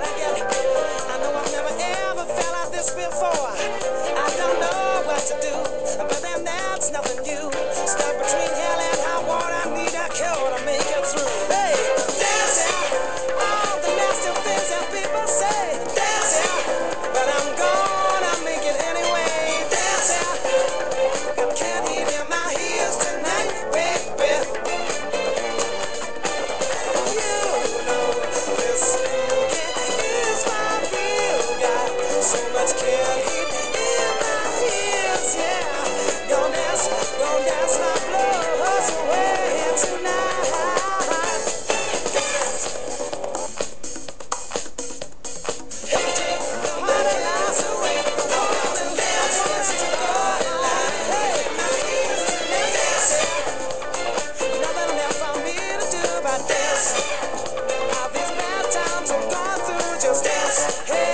get it. I know I've never ever felt like this before. I don't know what to do, but then that's nothing new. Stuck between hell and high water, I need a cure to make it through. Hey, dance out all the nasty things that people say. Dance out, but I'm gonna make it anyway. Dance out, I can't hear my ears tonight, baby. You know this is my real guy. So much can't hear in my ears, yeah. Gonna dance my blues away tonight. Hey, the party lies away. All the dance to go alive. Hey, my ears tonight. Dance. Nothing left for me to do but dance. All these bad times I'm going through, just dance. Hey.